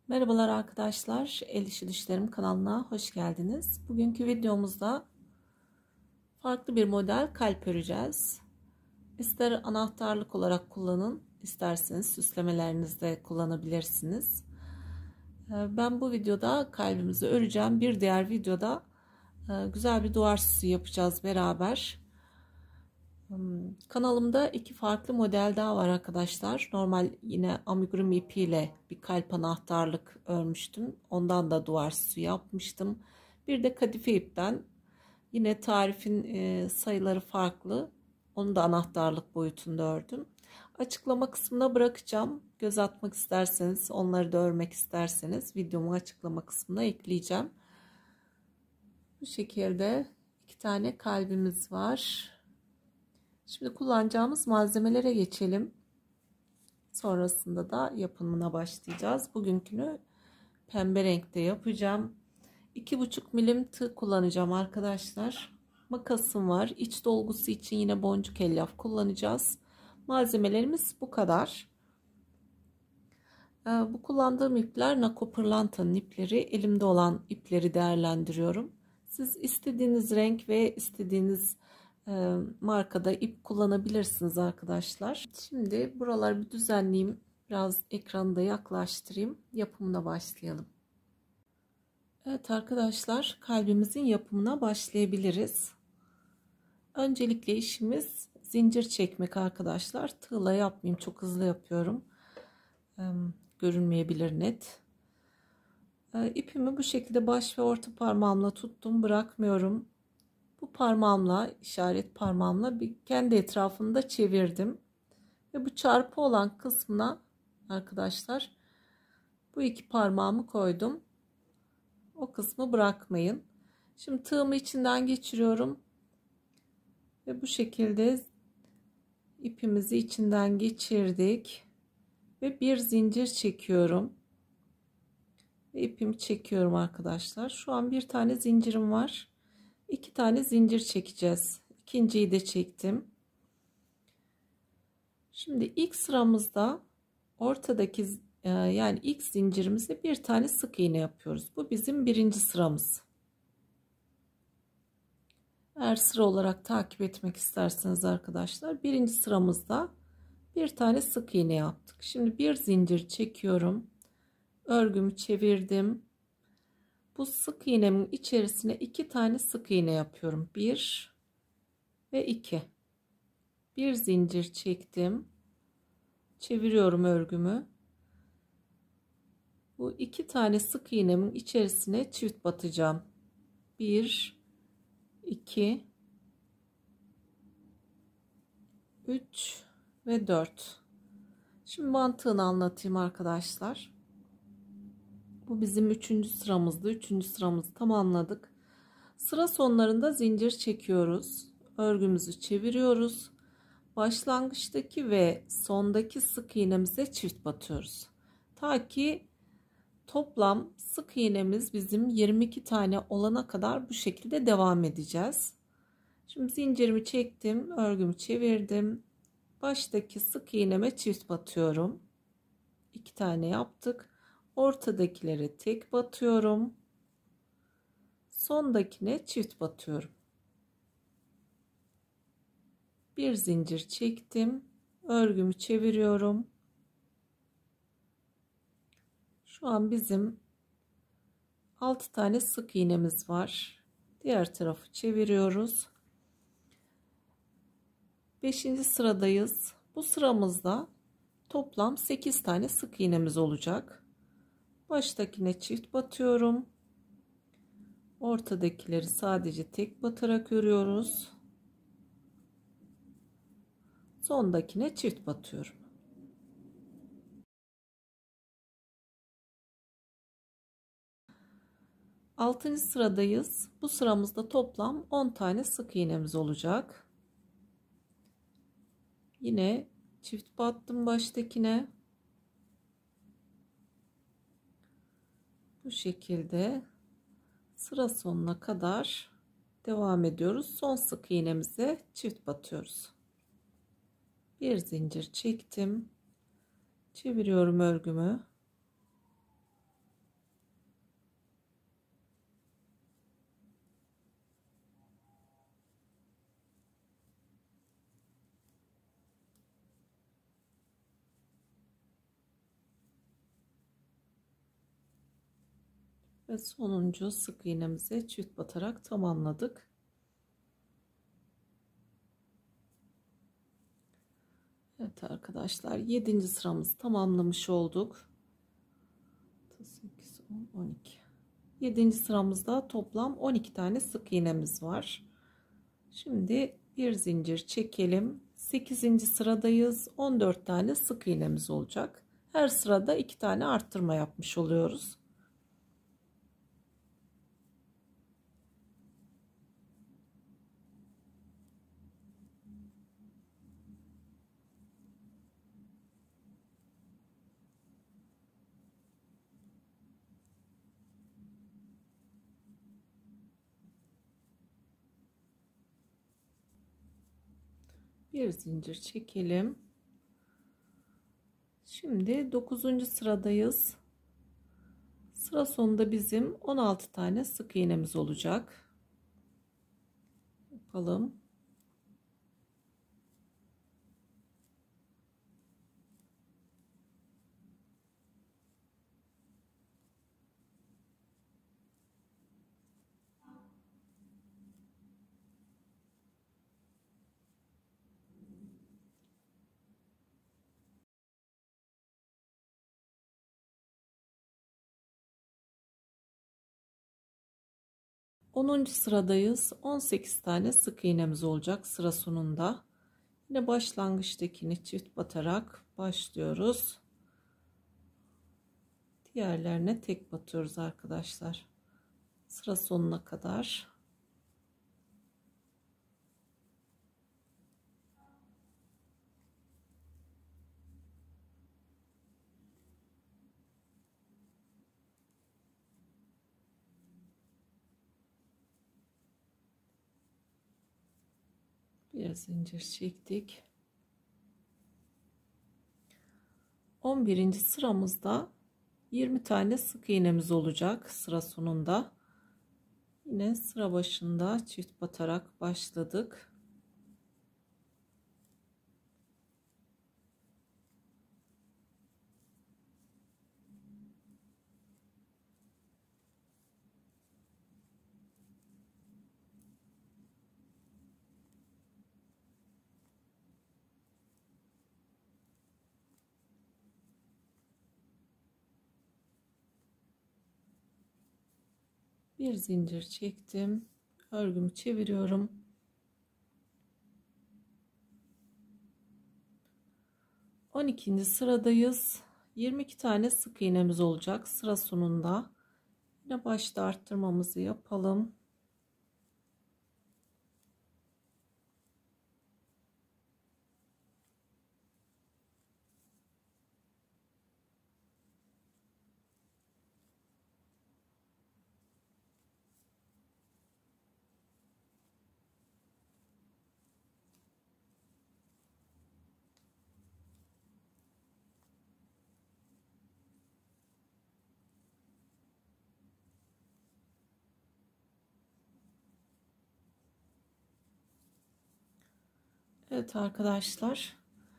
Merhabalar arkadaşlar, El İşi Düşlerim kanalına hoş geldiniz. Bugünkü videomuzda farklı bir model kalp öreceğiz. İster anahtarlık olarak kullanın, isterseniz süslemelerinizde kullanabilirsiniz. Ben bu videoda kalbimizi öreceğim. Bir diğer videoda güzel bir duvar süsü yapacağız beraber. Kanalımda iki farklı model daha var arkadaşlar. Normal yine amigurumi ipiyle bir kalp anahtarlık örmüştüm. Ondan da duvar süsü yapmıştım. Bir de kadife ipten yine tarifin sayıları farklı. Onu da anahtarlık boyutunda ördüm. Açıklama kısmına bırakacağım. Göz atmak isterseniz, onları da örmek isterseniz videomun açıklama kısmına ekleyeceğim. Bu şekilde iki tane kalbimiz var. Şimdi kullanacağımız malzemelere geçelim. Sonrasında da yapımına başlayacağız. Bugünkünü pembe renkte yapacağım. 2,5 milim tığ kullanacağım arkadaşlar. Makasım var. İç dolgusu için yine boncuk elyaf kullanacağız. Malzemelerimiz bu kadar. Bu kullandığım ipler Nako Pırlanta'nın ipleri. Elimde olan ipleri değerlendiriyorum. Siz istediğiniz renk ve istediğiniz markada ip kullanabilirsiniz arkadaşlar. Şimdi buraları bir düzenleyeyim. Biraz ekranı da yaklaştırayım. Yapımına başlayalım. Evet arkadaşlar, kalbimizin yapımına başlayabiliriz. Öncelikle işimiz zincir çekmek arkadaşlar. Tığla yapmayayım, çok hızlı yapıyorum. Görünmeyebilir net. İpimi bu şekilde baş ve orta parmağımla tuttum, bırakmıyorum. Bu parmağımla, işaret parmağımla bir kendi etrafında çevirdim. Ve bu çarpı olan kısmına arkadaşlar bu iki parmağımı koydum. O kısmı bırakmayın. Şimdi tığımı içinden geçiriyorum. Ve bu şekilde ipimizi içinden geçirdik. Ve bir zincir çekiyorum. Ve ipimi çekiyorum arkadaşlar. Şu an bir tane zincirim var. 2 tane zincir çekeceğiz. İkinciyi de çektim. Şimdi ilk sıramızda ortadaki yani ilk zincirimizde bir tane sık iğne yapıyoruz. Bu bizim birinci sıramız. Eğer sıra olarak takip etmek isterseniz arkadaşlar, birinci sıramızda bir tane sık iğne yaptık. Şimdi bir zincir çekiyorum. Örgümü çevirdim. Bu sık iğnemin içerisine 2 tane sık iğne yapıyorum. 1 ve 2. Bir zincir çektim. Çeviriyorum örgümü. Bu 2 tane sık iğnemin içerisine çift batacağım. 1 2 3 ve 4. Şimdi mantığını anlatayım arkadaşlar. Bu bizim 3. sıramızdı. 3. sıramızı tamamladık. Sıra sonlarında zincir çekiyoruz. Örgümüzü çeviriyoruz. Başlangıçtaki ve sondaki sık iğnemize çift batıyoruz. Ta ki toplam sık iğnemiz bizim 22 tane olana kadar bu şekilde devam edeceğiz. Şimdi zincirimi çektim, örgümü çevirdim. Baştaki sık iğneme çift batıyorum. 2 tane yaptık. Ortadakilere tek batıyorum. Sondakine çift batıyorum. Bir zincir çektim. Örgümü çeviriyorum. Şu an bizim 6 tane sık iğnemiz var. Diğer tarafı çeviriyoruz. 5. sıradayız. Bu sıramızda toplam 8 tane sık iğnemiz olacak. Baştakine çift batıyorum. Ortadakileri sadece tek batarak örüyoruz. Sondakine çift batıyorum. Altıncı sıradayız. Bu sıramızda toplam 10 tane sık iğnemiz olacak. Yine çift battım baştakine. Bu şekilde sıra sonuna kadar devam ediyoruz. Son sık iğnemize çift batıyoruz. Bir zincir çektim. Çeviriyorum örgümü. Ve sonuncu sık iğnemizi çift batarak tamamladık. Evet arkadaşlar, 7. sıramızı tamamlamış olduk. 8, 10, 12. 7. sıramızda toplam 12 tane sık iğnemiz var. Şimdi bir zincir çekelim. 8. sıradayız. 14 tane sık iğnemiz olacak. Her sırada 2 tane arttırma yapmış oluyoruz. Bir zincir çekelim. Şimdi 9. sıradayız. Sıra sonunda bizim 16 tane sık iğnemiz olacak. Yapalım. Onuncu sıradayız. 18 tane sık iğnemiz olacak sıra sonunda. Yine başlangıçtakini çift batarak başlıyoruz. Diğerlerine tek batıyoruz arkadaşlar. Sıra sonuna kadar. Bir zincir çektik. 11. sıramızda 20 tane sık iğnemiz olacak sıra sonunda. Yine sıra başında çift batarak başladık. Bir zincir çektim. Örgümü çeviriyorum. 12. sıradayız. 22 tane sık iğnemiz olacak sıra sonunda. Yine başta arttırmamızı yapalım. Evet arkadaşlar,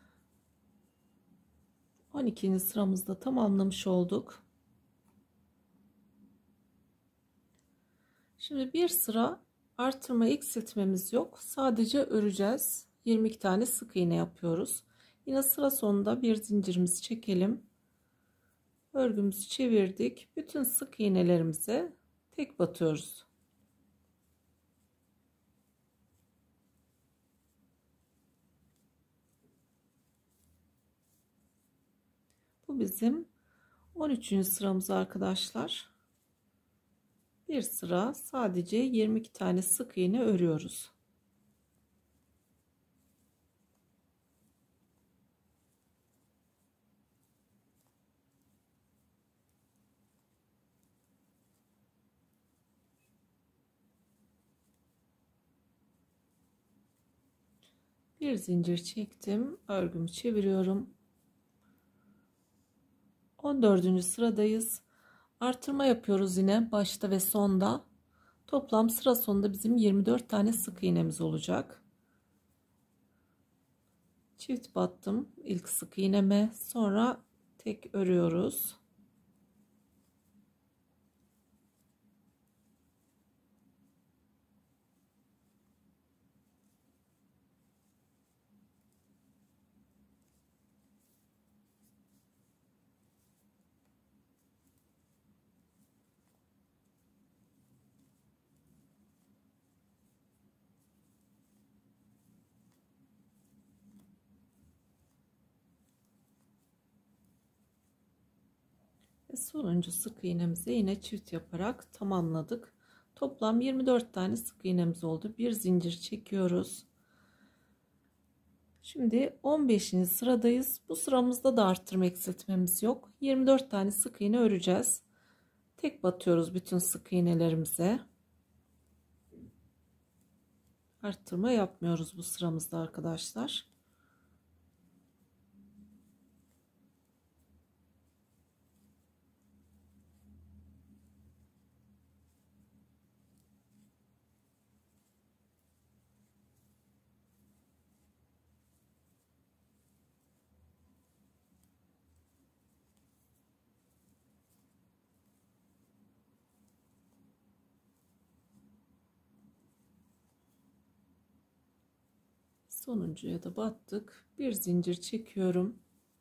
12. sıramızda tamamlamış olduk. Şimdi bir sıra artırma eksiltmemiz yok. Sadece öreceğiz. 22 tane sık iğne yapıyoruz. Yine sıra sonunda bir zincirimizi çekelim. Örgümüzü çevirdik. Bütün sık iğnelerimize tek batıyoruz. Bu bizim 13. sıramız arkadaşlar. Bir sıra sadece 22 tane sık iğne örüyoruz. Bir zincir çektim. Örgümü çeviriyorum. 14. sıradayız. Artırma yapıyoruz yine başta ve sonda. Toplam sıra sonunda bizim 24 tane sık iğnemiz olacak. Çift battım ilk sık iğneme, sonra tek örüyoruz. Ve sonuncu sık iğnemizi yine çift yaparak tamamladık. Toplam 24 tane sık iğnemiz oldu. Bir zincir çekiyoruz. Şimdi 15. sıradayız. Bu sıramızda da arttırma eksiltmemiz yok. 24 tane sık iğne öreceğiz. Tek batıyoruz bütün sık iğnelerimize. Arttırma yapmıyoruz bu sıramızda arkadaşlar. Sonuncuya da battık. Bir zincir çekiyorum.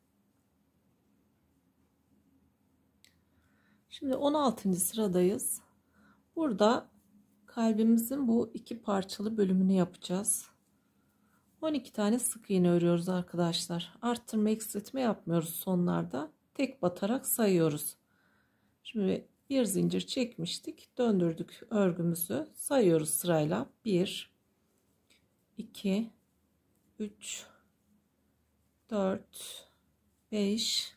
Şimdi 16. sıradayız. Burada kalbimizin bu iki parçalı bölümünü yapacağız. 12 tane sık iğne örüyoruz arkadaşlar. Arttırma eksiltme yapmıyoruz sonlarda. Tek batarak sayıyoruz. Şimdi bir zincir çekmiştik. Döndürdük örgümüzü. Sayıyoruz sırayla. 1, 2, 3, 4, 5,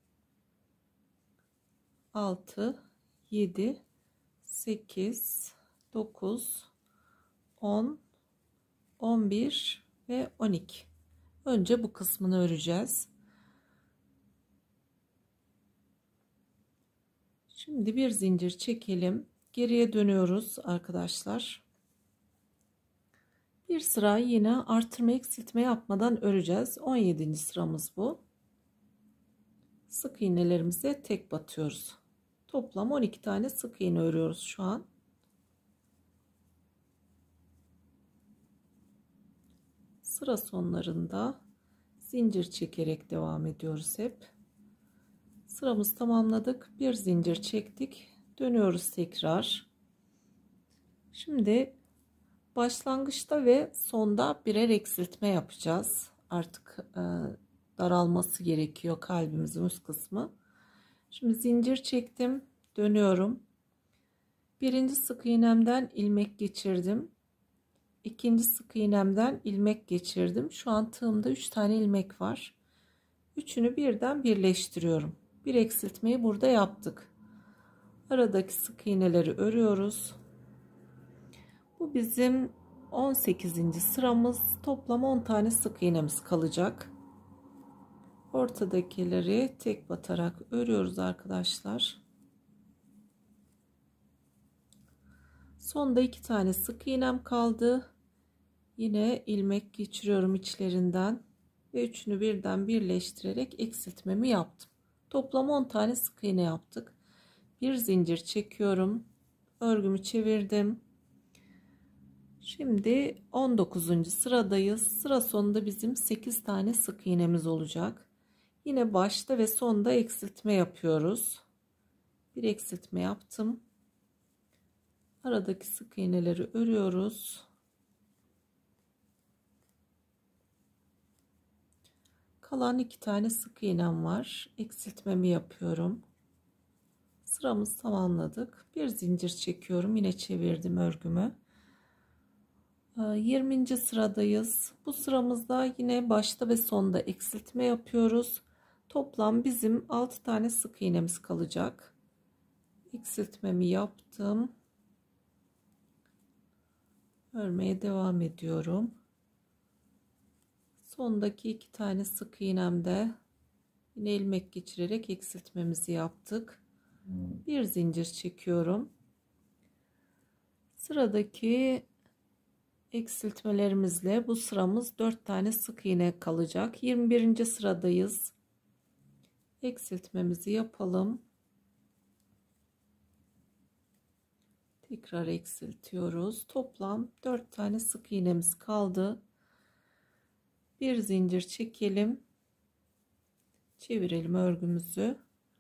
6, 7, 8, 9, 10, 11 ve 12. Önce bu kısmını öreceğiz. Şimdi bir zincir çekelim. Geriye dönüyoruz arkadaşlar. Bir sıra yine artırma eksiltme yapmadan öreceğiz. 17. sıramız bu. Sık iğnelerimize tek batıyoruz. Toplam 12 tane sık iğne örüyoruz şu an. Sıra sonlarında zincir çekerek devam ediyoruz hep. Sıramızı tamamladık. Bir zincir çektik. Dönüyoruz tekrar. Şimdi başlangıçta ve sonda birer eksiltme yapacağız. Artık daralması gerekiyor kalbimizin üst kısmı. Şimdi zincir çektim. Dönüyorum. Birinci sık iğnemden ilmek geçirdim. İkinci sık iğnemden ilmek geçirdim. Şu an tığımda 3 tane ilmek var. Üçünü birden birleştiriyorum. Bir eksiltmeyi burada yaptık. Aradaki sık iğneleri örüyoruz. Bu bizim 18. sıramız. Toplam 10 tane sık iğnemiz kalacak. Ortadakileri tek batarak örüyoruz arkadaşlar. Sonda 2 tane sık iğnem kaldı. Yine ilmek geçiriyorum içlerinden ve üçünü birden birleştirerek eksiltmemi yaptım. Toplam 10 tane sık iğne yaptık. Bir zincir çekiyorum. Örgümü çevirdim. Şimdi 19. sıradayız. Sıra sonunda bizim 8 tane sık iğnemiz olacak. Yine başta ve sonda eksiltme yapıyoruz. Bir eksiltme yaptım. Aradaki sık iğneleri örüyoruz. Kalan 2 tane sık iğnem var. Eksiltmemi yapıyorum. Sıramızı tamamladık. Bir zincir çekiyorum. Yine çevirdim örgümü. 20. sıradayız. Bu sıramızda yine başta ve sonda eksiltme yapıyoruz. Toplam bizim 6 tane sık iğnemiz kalacak. Eksiltmemi yaptım. Örmeye devam ediyorum. Sondaki 2 tane sık iğnemde yine ilmek geçirerek eksiltmemizi yaptık. Bir zincir çekiyorum. Sıradaki eksiltmelerimizle bu sıramız 4 tane sık iğne kalacak. 21. sıradayız. Eksiltmemizi yapalım. Tekrar eksiltiyoruz. Toplam 4 tane sık iğnemiz kaldı. Bir zincir çekelim. Çevirelim örgümüzü.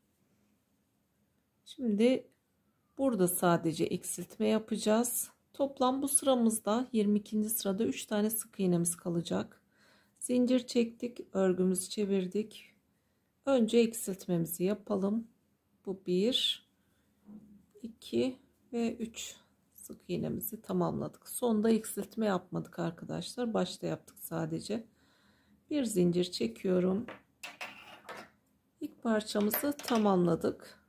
Şimdi burada sadece eksiltme yapacağız. Toplam bu sıramızda 22. sırada 3 tane sık iğnemiz kalacak. Zincir çektik, örgümüzü çevirdik. Önce eksiltmemizi yapalım. Bu 1, 2 ve 3 sık iğnemizi tamamladık. Sonda eksiltme yapmadık arkadaşlar. Başta yaptık sadece. Bir zincir çekiyorum. İlk parçamızı tamamladık.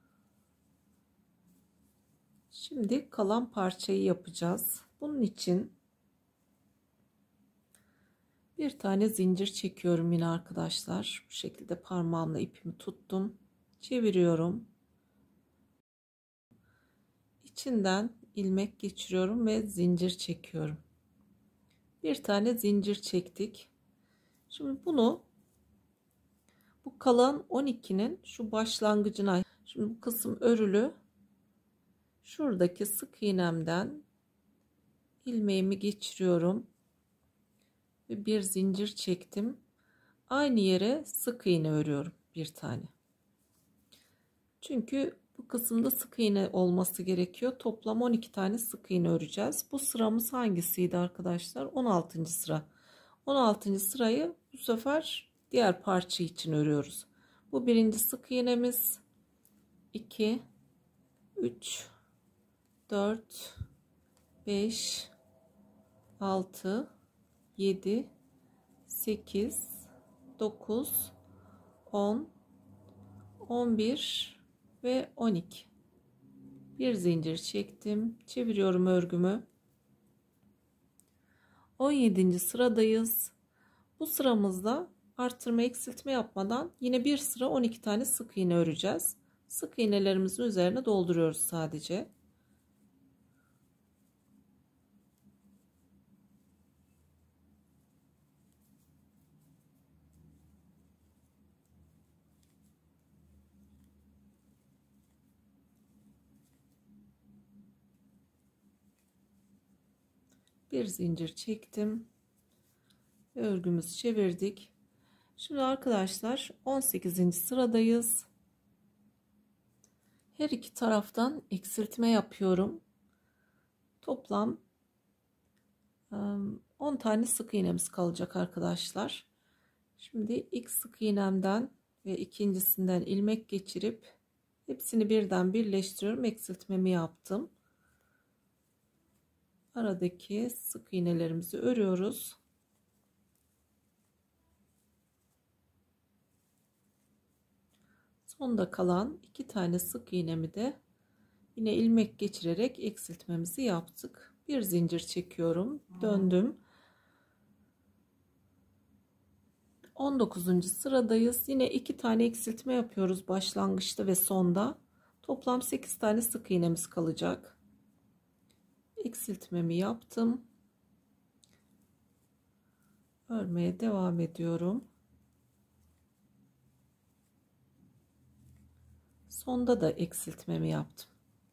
Şimdi kalan parçayı yapacağız. Bunun için bir tane zincir çekiyorum yine arkadaşlar. Bu şekilde parmağımla ipimi tuttum. Çeviriyorum. İçinden ilmek geçiriyorum ve zincir çekiyorum. Bir tane zincir çektik. Şimdi bunu bu kalan 12'nin şu başlangıcına, şimdi bu kısım örülü, şuradaki sık iğnemden ilmeğimi geçiriyorum ve bir zincir çektim. Aynı yere sık iğne örüyorum bir tane. Çünkü bu kısımda sık iğne olması gerekiyor. Toplam 12 tane sık iğne öreceğiz. Bu sıramız hangisiydi arkadaşlar? 16. sıra. 16. sırayı bu sefer diğer parça için örüyoruz. Bu birinci sık iğnemiz. 2, 3, 4, 5, 6, 7, 8, 9, 10, 11 ve 12. Bir zincir çektim. Çeviriyorum örgümü. 17. sıradayız. Bu sıramızda artırma eksiltme yapmadan yine bir sıra 12 tane sık iğne öreceğiz. Sık iğnelerimizin üzerine dolduruyoruz sadece. Bir zincir çektim. Örgümüzü çevirdik. Şimdi arkadaşlar 18. sıradayız. Her iki taraftan eksiltme yapıyorum. Toplam 10 tane sık iğnemiz kalacak arkadaşlar. Şimdi ilk sık iğnemden ve ikincisinden ilmek geçirip hepsini birden birleştiriyorum. Eksiltmemi yaptım. Aradaki sık iğnelerimizi örüyoruz. Sonda kalan 2 tane sık iğnemi de yine ilmek geçirerek eksiltmemizi yaptık. Bir zincir çekiyorum. Döndüm. 19. sıradayız. Yine 2 tane eksiltme yapıyoruz başlangıçta ve sonda. Toplam 8 tane sık iğnemiz kalacak. Eksiltmemi yaptım. Örmeye devam ediyorum. Sonda da eksiltmemi yaptım.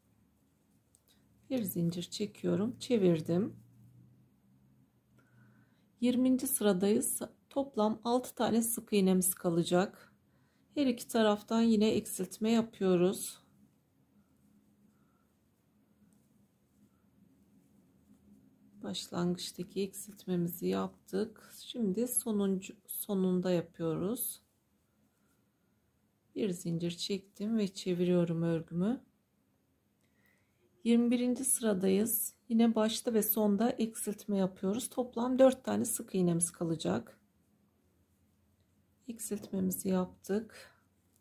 Bir zincir çekiyorum, çevirdim. 20. sıradayız. Toplam 6 tane sık iğnemiz kalacak. Her iki taraftan yine eksiltme yapıyoruz. Başlangıçtaki eksiltmemizi yaptık. Şimdi sonunda yapıyoruz. Bir zincir çektim ve çeviriyorum örgümü. 21. sıradayız. Yine başta ve sonda eksiltme yapıyoruz. Toplam 4 tane sık iğnemiz kalacak. Eksiltmemizi yaptık.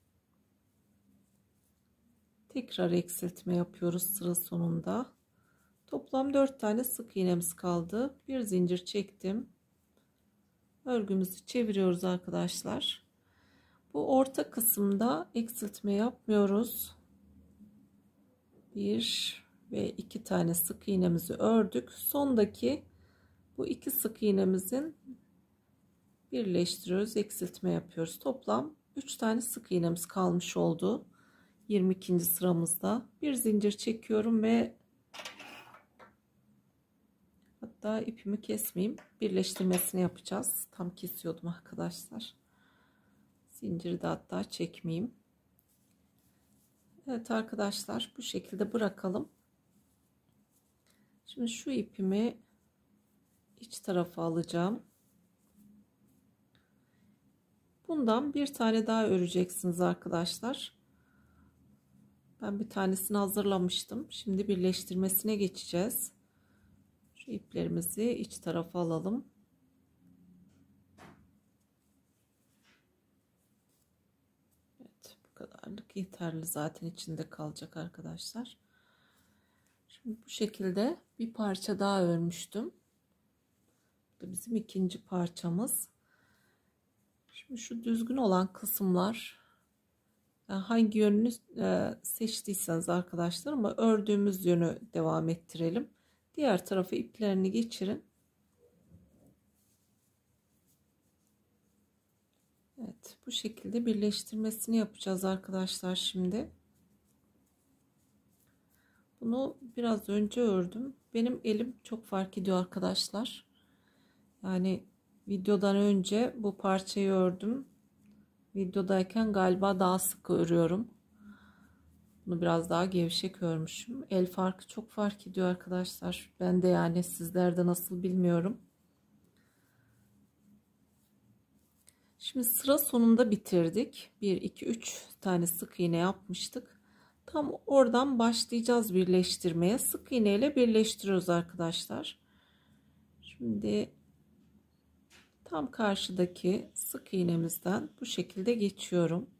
Tekrar eksiltme yapıyoruz sıra sonunda. Toplam 4 tane sık iğnemiz kaldı. Bir zincir çektim. Örgümüzü çeviriyoruz arkadaşlar. Bu orta kısımda eksiltme yapmıyoruz. 1 ve 2 tane sık iğnemizi ördük. Sondaki bu 2 sık iğnemizin birleştiriyoruz, eksiltme yapıyoruz. Toplam 3 tane sık iğnemiz kalmış oldu. 22. sıramızda bir zincir çekiyorum ve hatta ipimi kesmeyeyim, birleştirmesini yapacağız. Tam kesiyordum arkadaşlar. Zinciri de hatta çekmeyeyim. Evet arkadaşlar, bu şekilde bırakalım. Şimdi şu ipimi iç tarafa alacağım. Bundan bir tane daha öreceksiniz arkadaşlar. Ben bir tanesini hazırlamıştım. Şimdi birleştirmesine geçeceğiz. Şu iplerimizi iç tarafa alalım. Evet, bu kadarlık yeterli, zaten içinde kalacak arkadaşlar. Şimdi bu şekilde bir parça daha örmüştüm. Bu da bizim ikinci parçamız. Şimdi şu düzgün olan kısımlar, yani hangi yönünü seçtiyseniz arkadaşlar, ama ördüğümüz yönü devam ettirelim. Diğer tarafa iplerini geçirin. Evet, bu şekilde birleştirmesini yapacağız arkadaşlar şimdi. Bunu biraz önce ördüm. Benim elim çok fark ediyor arkadaşlar. Yani videodan önce bu parçayı ördüm. Videodayken galiba daha sık örüyorum. Bunu biraz daha gevşek örmüşüm. El farkı çok fark ediyor arkadaşlar. Ben de, yani sizlerde nasıl bilmiyorum. Şimdi sıra sonunda bitirdik. 1 2 3 tane sık iğne yapmıştık. Tam oradan başlayacağız birleştirmeye. Sık iğne ile birleştiriyoruz arkadaşlar. Şimdi tam karşıdaki sık iğnemizden bu şekilde geçiyorum.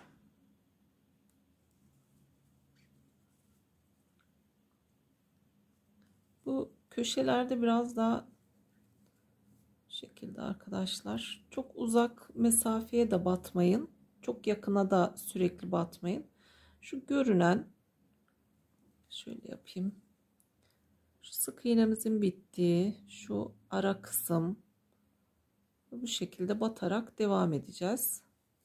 Bu köşelerde biraz daha şekilde arkadaşlar, çok uzak mesafeye de batmayın, çok yakına da sürekli batmayın. Şu görünen, şöyle yapayım, şu sık iğnemizin bittiği şu ara kısım, bu şekilde batarak devam edeceğiz.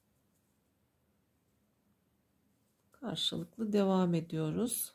Karşılıklı devam ediyoruz.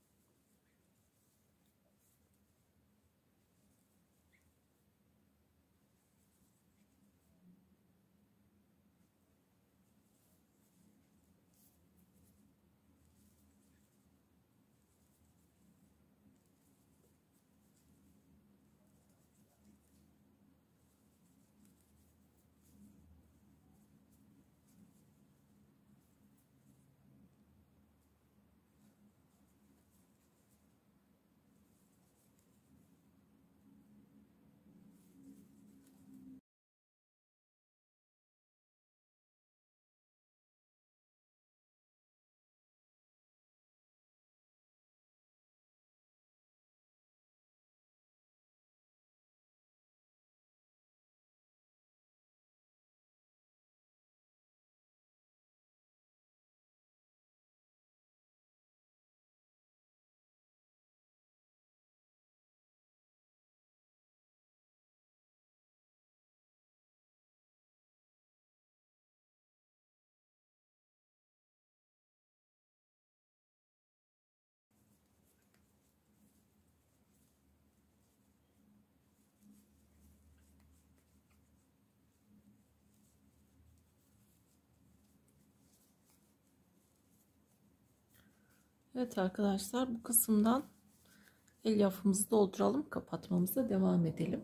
Evet arkadaşlar, bu kısımdan elyafımızı dolduralım, kapatmamıza devam edelim.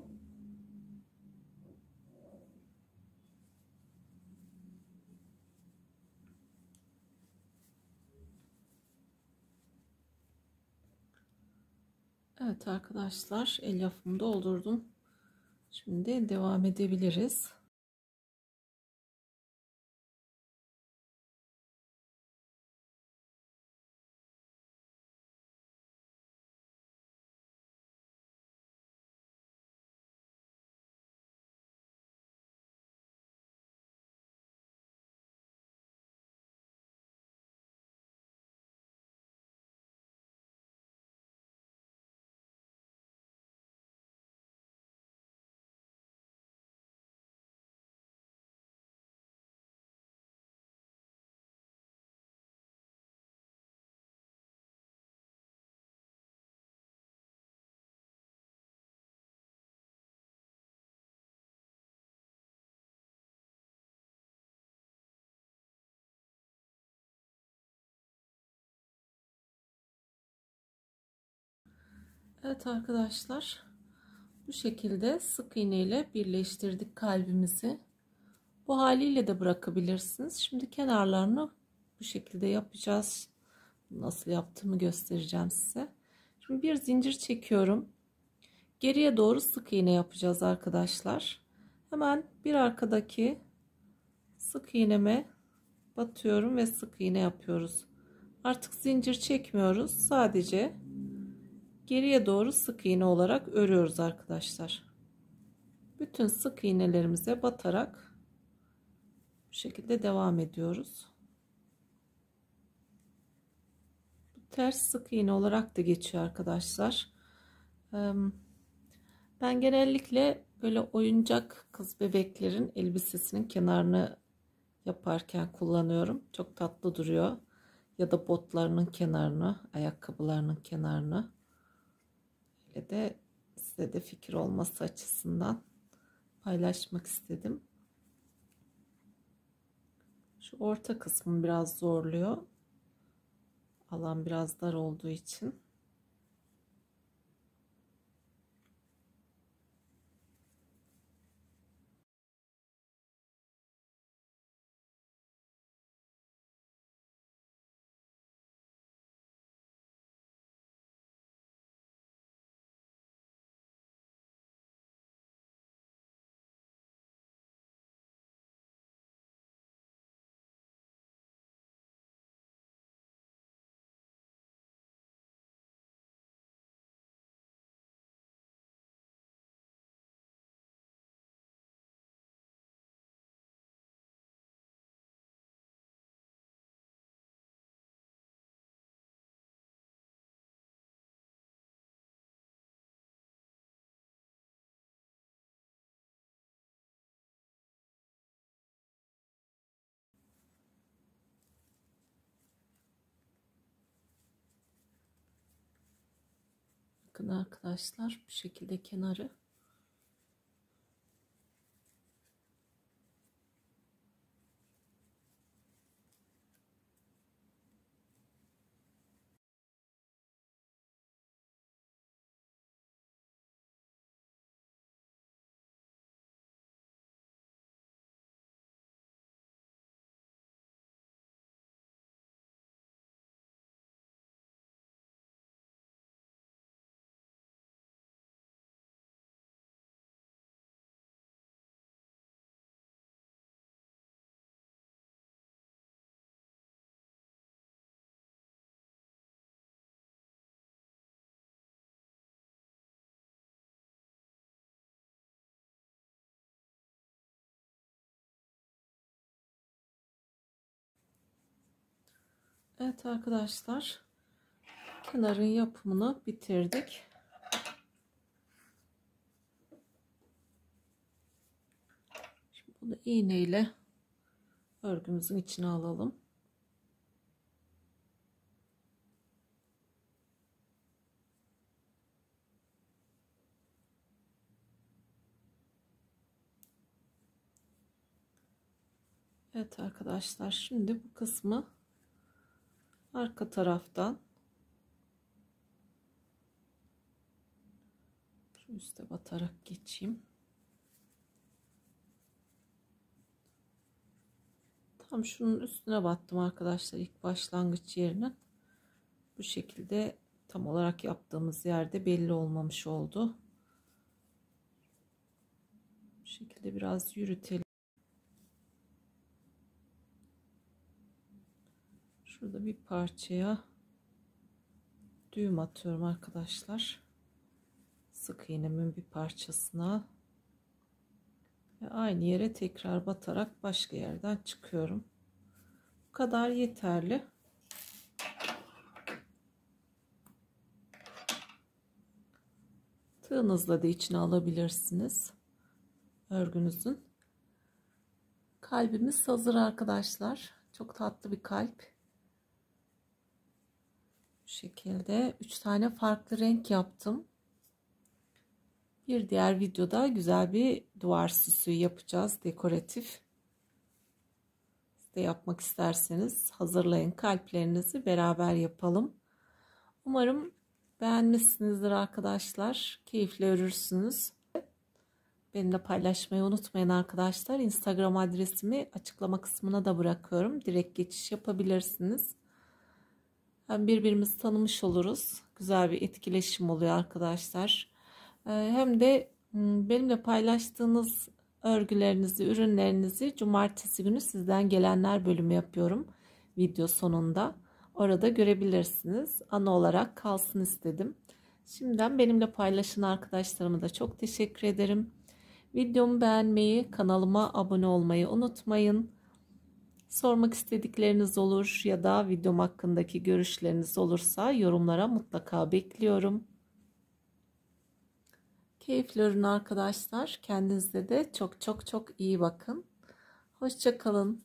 Evet arkadaşlar, elyafımı doldurdum. Şimdi devam edebiliriz. Evet arkadaşlar, bu şekilde sık iğne ile birleştirdik kalbimizi. Bu haliyle de bırakabilirsiniz. Şimdi kenarlarını bu şekilde yapacağız. Nasıl yaptığımı göstereceğim size. Şimdi bir zincir çekiyorum. Geriye doğru sık iğne yapacağız arkadaşlar. Hemen bir arkadaki sık iğneme batıyorum ve sık iğne yapıyoruz. Artık zincir çekmiyoruz. Sadece geriye doğru sık iğne olarak örüyoruz arkadaşlar. Bütün sık iğnelerimize batarak bu şekilde devam ediyoruz. Ters sık iğne olarak da geçiyor arkadaşlar. Ben genellikle böyle oyuncak kız bebeklerin elbisesinin kenarını yaparken kullanıyorum. Çok tatlı duruyor. Ya da botlarının kenarını, ayakkabılarının kenarını. Öyle de size de fikir olması açısından paylaşmak istedim. Şu orta kısmı biraz zorluyor. Alan biraz dar olduğu için. Bakın arkadaşlar, bu şekilde kenarı. Evet arkadaşlar, kenarın yapımını bitirdik. Şimdi bunu iğne ile örgümüzün içine alalım. Evet arkadaşlar, şimdi bu kısmı arka taraftan şu üste batarak geçeyim. Tam şunun üstüne battım arkadaşlar, ilk başlangıç yerine. Bu şekilde tam olarak yaptığımız yerde belli olmamış oldu. Bu şekilde biraz yürütelim. Şurada bir parçaya düğüm atıyorum arkadaşlar. Sık iğnemin bir parçasına ve aynı yere tekrar batarak başka yerden çıkıyorum. Bu kadar yeterli. Tığınızla da içine alabilirsiniz örgünüzün. Kalbimiz hazır arkadaşlar. Çok tatlı bir kalp. Bu şekilde 3 tane farklı renk yaptım. Bir diğer videoda güzel bir duvar süsü yapacağız, dekoratif. Siz de yapmak isterseniz hazırlayın kalplerinizi, beraber yapalım. Umarım beğenmişsinizdir arkadaşlar. Keyifle örürsünüz. Benimle paylaşmayı unutmayın arkadaşlar. Instagram adresimi açıklama kısmına da bırakıyorum. Direkt geçiş yapabilirsiniz. Hem birbirimizi tanımış oluruz. Güzel bir etkileşim oluyor arkadaşlar. Hem de benimle paylaştığınız örgülerinizi, ürünlerinizi cumartesi günü sizden gelenler bölümü yapıyorum video sonunda. Orada görebilirsiniz. Ana olarak kalsın istedim. Şimdiden benimle paylaşan arkadaşlarıma da çok teşekkür ederim. Videomu beğenmeyi, kanalıma abone olmayı unutmayın. Sormak istedikleriniz olur ya da videom hakkındaki görüşleriniz olursa yorumlara mutlaka bekliyorum. Keyifli örün arkadaşlar. Kendinize de çok iyi bakın. Hoşça kalın.